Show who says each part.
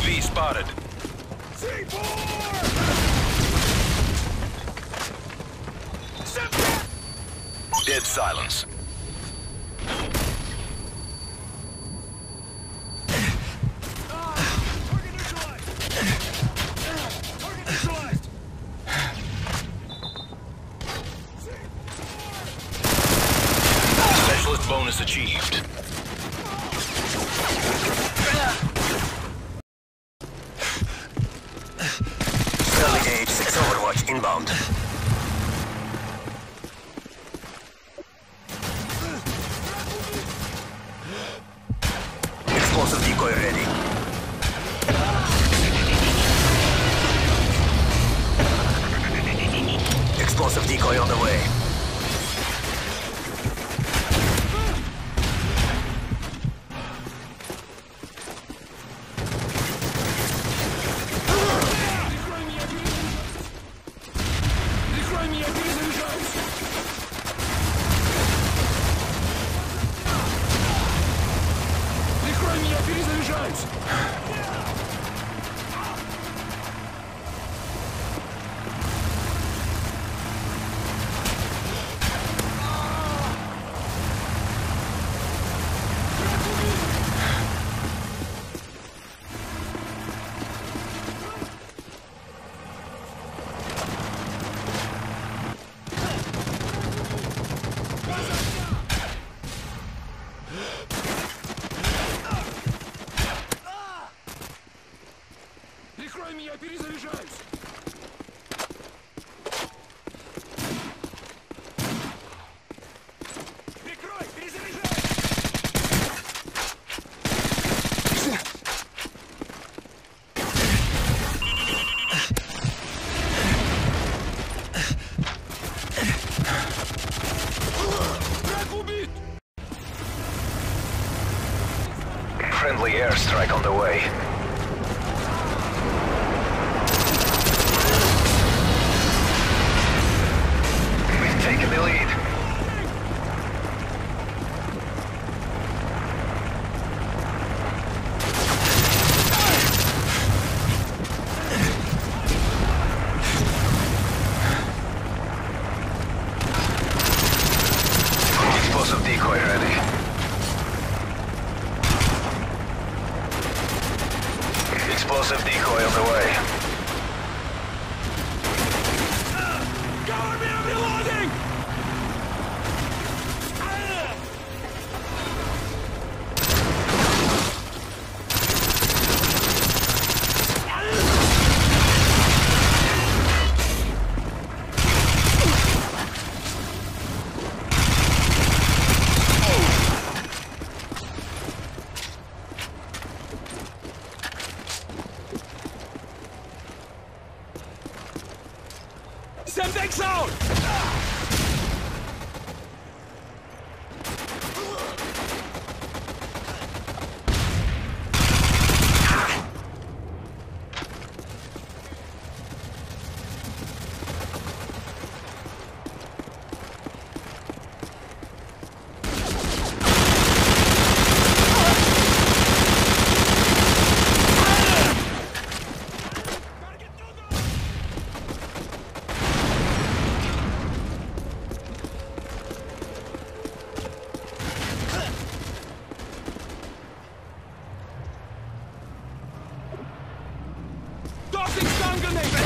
Speaker 1: UAV spotted. Dead silence. Specialist bonus achieved.
Speaker 2: Early age 6 Overwatch inbound. Explosive decoy ready. Explosive decoy on the way.
Speaker 1: Я перезаряжаюсь! Прикрой! Перезаряжаюсь! Враг убит!
Speaker 2: Friendly airstrike on the way. Taking the lead. Explosive decoy ready. Explosive decoy on the way.
Speaker 1: Cover me, I'm reloading! Semtex out! Tossing stun grenade!